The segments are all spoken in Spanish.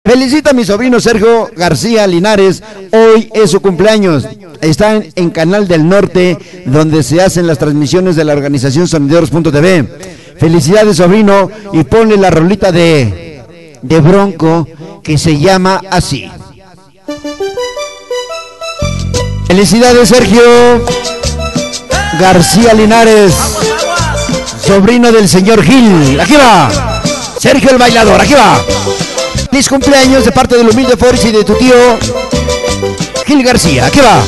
Felicita a mi sobrino Sergio García Linares, hoy es su cumpleaños. Está en Canal del Norte, donde se hacen las transmisiones de la organización Sonideros.tv. Felicidades, sobrino, y ponle la rolita de Bronco, que se llama así. Felicidades, Sergio García Linares, sobrino del señor Gil. Aquí va Sergio el bailador, aquí va. Feliz cumpleaños de parte del humilde Force y de tu tío Gil García, aquí va.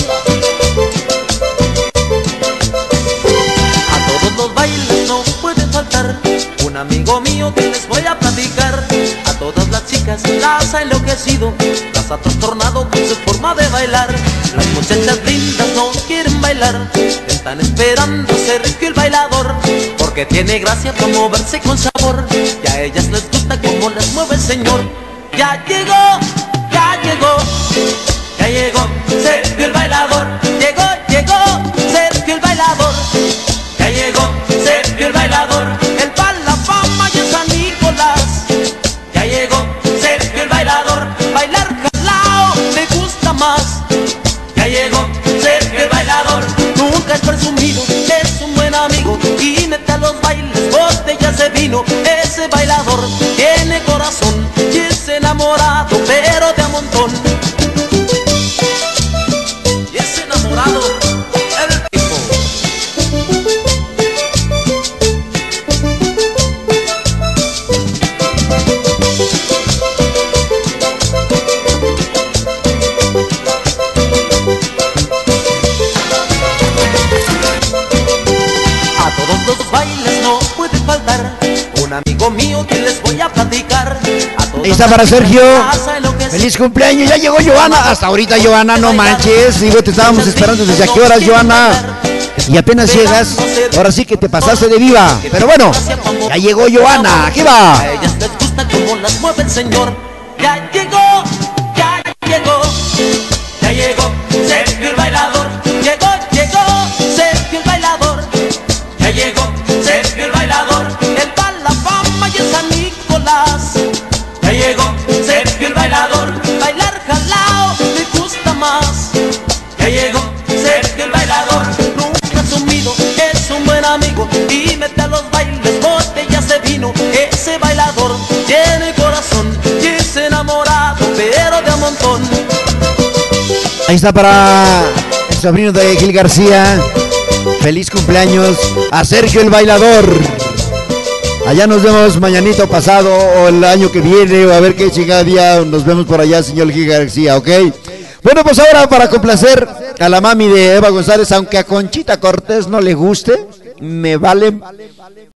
A todos los bailes no puede faltar un amigo mío que les voy a platicar. A todas las chicas las ha enloquecido, las ha trastornado con su forma de bailar. Las muchachas lindas no quieren bailar, están esperando a Sergio el bailador, porque tiene gracia para moverse con sabor, y a ellas les gusta cómo las mueve el señor. Ya llegó, ya llegó, ya llegó Sergio el bailador. Llegó, llegó Sergio el bailador. Ya llegó Sergio el bailador. Él va a la fama y en San Nicolás. Ya llegó Sergio el bailador. Bailar jalao le gusta más. Ya llegó Sergio el bailador. Nunca es presumido, es un buen amigo y mete a los bailes botellas de vino. Ese bailador tiene corazón y es enamorado, pero de a montón. Y es enamorado el tipo. A todos los bailes no puede faltar un amigo mío que les voy a platicar. Ahí está para Sergio. Feliz cumpleaños. Ya llegó Joana. Hasta ahorita, Joana, no manches. Digo, te estábamos esperando desde a qué horas, Joana. Y apenas llegas. Ahora sí que te pasaste de viva. Pero bueno, ya llegó Joana. Aquí va. A ellas les gusta cómo las mueve el señor. Ya llegó, ya llegó, ya llegó Sergio el bailador. Llegó, llegó Sergio el bailador. Ya llegó Sergio el bailador. Él va a la fama y en San Nicolás. Ya llegó Sergio el bailador. Bailar jalao le gusta más. Ya llegó Sergio el bailador. Nunca asumido, es un buen amigo y mete a los bailes botellas de vino. Ese bailador tiene corazón y es enamorado, pero de a montón. Ahí está para el sobrino de Gil García. Feliz cumpleaños a Sergio el bailador. Allá nos vemos mañanito pasado o el año que viene, o a ver qué chingada día nos vemos por allá, señor Gil García, ¿ok? Bueno, pues ahora para complacer a la mami de Eva González, aunque a Conchita Cortés no le guste, me vale